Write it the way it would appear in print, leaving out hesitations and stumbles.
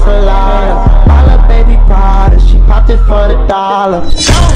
that's a liar. All her baby powder, she popped it for the dollar.